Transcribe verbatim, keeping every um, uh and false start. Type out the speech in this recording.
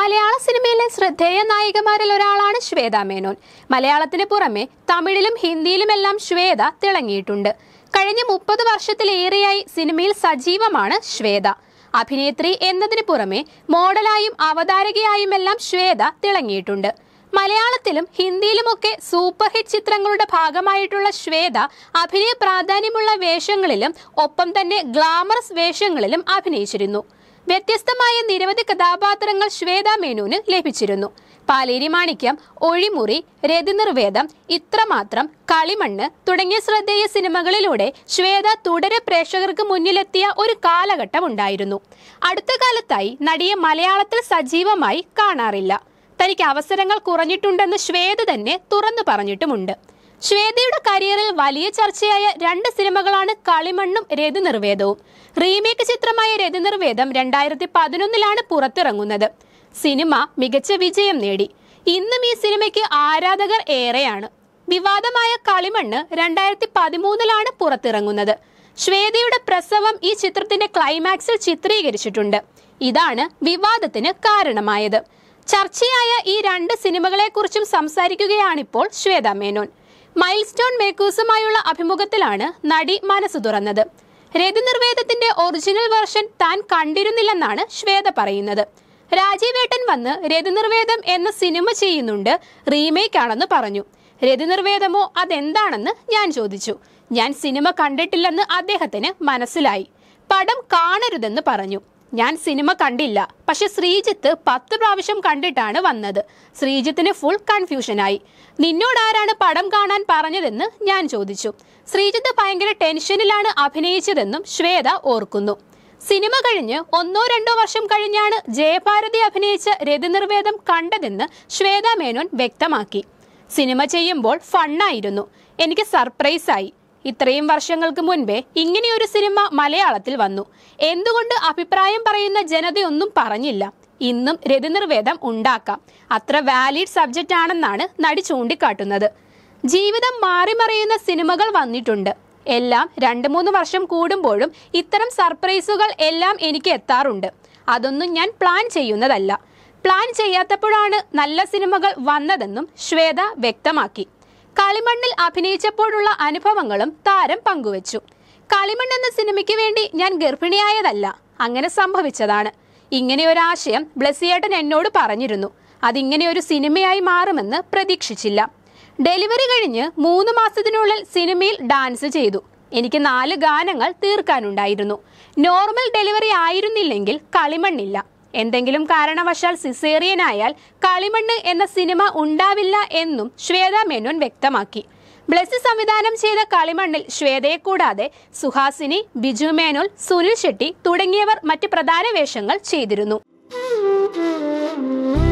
മലയാള സിനിമയിലെ ശ്രദ്ധേയ നായികമാരിൽ ഒരാളാണ് ശ്വേത മേനോൻ. മലയാളത്തിന് പുറമെ തമിഴിലും ഹിന്ദിയിലുമെല്ലാം ശ്വേത തിളങ്ങിയിട്ടുണ്ട്. കഴിഞ്ഞ മുപ്പത് വർഷത്തിലേറെയായി സിനിമയിൽ സജീവമാണ് ശ്വേത. അഭിനേത്രി എന്നതിന് പുറമെ മോഡലായും അവതാരകയായുമെല്ലാം ശ്വേത തിളങ്ങിയിട്ടുണ്ട്. മലയാളത്തിലും ഹിന്ദിയിലുമൊക്കെ സൂപ്പർ ഹിറ്റ് ചിത്രങ്ങളുടെ ഭാഗമായിട്ടുള്ള ശ്വേത അഭിനയ പ്രാധാന്യമുള്ള വേഷങ്ങളിലും ഒപ്പം തന്നെ ഗ്ലാമറസ് വേഷങ്ങളിലും അഭിനയിച്ചിരുന്നു. വ്യത്യസ്തമായ നിരവധി കഥാപാത്രങ്ങൾ ശ്വേത മേനോന് ലഭിച്ചിരുന്നു. പാലേരി മാണിക്യം, ഒഴിമുറി, രതിനിർവേദം, ഇത്രമാത്രം, കളിമണ്ണ് തുടങ്ങിയ ശ്രദ്ധേയ സിനിമകളിലൂടെ ശ്വേത തുടരെ പ്രേക്ഷകർക്ക് മുന്നിലെത്തിയ ഒരു കാലഘട്ടം ഉണ്ടായിരുന്നു. അടുത്ത കാലത്തായി നടിയെ മലയാളത്തിൽ സജീവമായി കാണാറില്ല. തനിക്ക് അവസരങ്ങൾ കുറഞ്ഞിട്ടുണ്ടെന്ന് ശ്വേത തന്നെ തുറന്നു പറഞ്ഞിട്ടുമുണ്ട്. ശ്വേതയുടെ കരിയറിൽ വലിയ ചർച്ചയായ രണ്ട് സിനിമകളാണ് കളിമണ്ണും രതിനിർവേദവും. റീമേക്ക് ചിത്രമായ രതിനിർവേദം രണ്ടായിരത്തി പതിനൊന്നിലാണ് പുറത്തിറങ്ങുന്നത്. സിനിമ മികച്ച വിജയം നേടി. ഇന്നും ഈ സിനിമയ്ക്ക് ആരാധകർ ഏറെയാണ്. വിവാദമായ കളിമണ്ണ് രണ്ടായിരത്തി പതിമൂന്നിലാണ് പുറത്തിറങ്ങുന്നത്. ശ്വേതയുടെ പ്രസവം ഈ ചിത്രത്തിന്റെ ക്ലൈമാക്സിൽ ചിത്രീകരിച്ചിട്ടുണ്ട്. ഇതാണ് വിവാദത്തിന് കാരണമായത്. ചർച്ചയായ ഈ രണ്ട് സിനിമകളെ കുറിച്ചും സംസാരിക്കുകയാണിപ്പോൾ ശ്വേത മേനോൻ. മൈൽ സ്റ്റോൺ മേക്കേഴ്സുമായുള്ള അഭിമുഖത്തിലാണ് നടി മനസ്സ് തുറന്നത്. രതിനിർവേദത്തിന്റെ ഒറിജിനൽ വെർഷൻ താൻ കണ്ടിരുന്നില്ലെന്നാണ് ശ്വേത പറയുന്നത്. രാജീവേട്ടൻ വന്ന് രതിനിർവേദം എന്ന സിനിമ ചെയ്യുന്നുണ്ട്, റീമേക്ക് ആണെന്ന് പറഞ്ഞു. രതിനിർവേദമോ അതെന്താണെന്ന് ഞാൻ ചോദിച്ചു. ഞാൻ സിനിമ കണ്ടിട്ടില്ലെന്ന് അദ്ദേഹത്തിന് മനസ്സിലായി. പടം കാണരുതെന്ന് പറഞ്ഞു. ഞാൻ സിനിമ കണ്ടില്ല, പക്ഷെ ശ്രീജിത്ത് പത്ത് പ്രാവശ്യം കണ്ടിട്ടാണ് വന്നത്. ശ്രീജിത്തിന് ഫുൾ കൺഫ്യൂഷനായി. നിന്നോടാരാണ് പടം കാണാൻ പറഞ്ഞതെന്ന് ഞാൻ ചോദിച്ചു. ശ്രീജിത്ത് ഭയങ്കര ടെൻഷനിലാണ് അഭിനയിച്ചതെന്നും ശ്വേത ഓർക്കുന്നു. സിനിമ കഴിഞ്ഞ് ഒന്നോ രണ്ടോ വർഷം കഴിഞ്ഞാണ് ജയഭാരതി അഭിനയിച്ച രതിനിർവേദം കണ്ടതെന്ന് ശ്വേത മേനോൻ വ്യക്തമാക്കി. സിനിമ ചെയ്യുമ്പോൾ ഫണ്ണായിരുന്നു, എനിക്ക് സർപ്രൈസായി. ഇത്രയും വർഷങ്ങൾക്ക് മുൻപേ ഇങ്ങനെയൊരു സിനിമ മലയാളത്തിൽ വന്നു. എന്തുകൊണ്ട് അഭിപ്രായം പറയുന്ന ജനതയൊന്നും പറഞ്ഞില്ല? ഇന്നും രതിനിർവേദം ഉണ്ടാക്കാം. അത്ര വാലിഡ് സബ്ജക്റ്റ് ആണെന്നാണ് നടി ചൂണ്ടിക്കാട്ടുന്നത്. ജീവിതം മാറിമറിയുന്ന സിനിമകൾ വന്നിട്ടുണ്ട്. എല്ലാം രണ്ട് മൂന്ന് വർഷം കൂടുമ്പോഴും ഇത്തരം സർപ്രൈസുകൾ എല്ലാം എനിക്ക് എത്താറുണ്ട്. അതൊന്നും ഞാൻ പ്ലാൻ ചെയ്യുന്നതല്ല. പ്ലാൻ ചെയ്യാത്തപ്പോഴാണ് നല്ല സിനിമകൾ വന്നതെന്നും ശ്വേത വ്യക്തമാക്കി. കളിമണ്ണിൽ അഭിനയിച്ചപ്പോഴുള്ള അനുഭവങ്ങളും താരം പങ്കുവച്ചു. കളിമണ്ണ് എന്ന സിനിമയ്ക്ക് വേണ്ടി ഞാൻ ഗർഭിണിയായതല്ല, അങ്ങനെ സംഭവിച്ചതാണ്. ഇങ്ങനെയൊരാശയം ബ്ലെസ്സിയേട്ടൻ എന്നോട് പറഞ്ഞിരുന്നു. അതിങ്ങനെ ഒരു സിനിമയായി മാറുമെന്ന് പ്രതീക്ഷിച്ചില്ല. ഡെലിവറി കഴിഞ്ഞ് മൂന്ന് മാസത്തിനുള്ളിൽ സിനിമയിൽ ഡാൻസ് ചെയ്തു. എനിക്ക് നാല് ഗാനങ്ങൾ തീർക്കാനുണ്ടായിരുന്നു. Normal delivery ആയിരുന്നില്ലെങ്കിൽ കളിമണ്ണില്ല. എന്തെങ്കിലും കാരണവശാൽ സിസേറിയനായാൽ കളിമണ്ണ് എന്ന സിനിമ ഉണ്ടാവില്ല എന്നും ശ്വേത മേനോൻ വ്യക്തമാക്കി. ബ്ലെസ്സി സംവിധാനം ചെയ്ത കളിമണ്ണിൽ ശ്വേതയെ കൂടാതെ സുഹാസിനി, ബിജു മേനോൻ, സുനിൽ ഷെട്ടി തുടങ്ങിയവർ മറ്റ് പ്രധാന വേഷങ്ങൾ ചെയ്തിരുന്നു.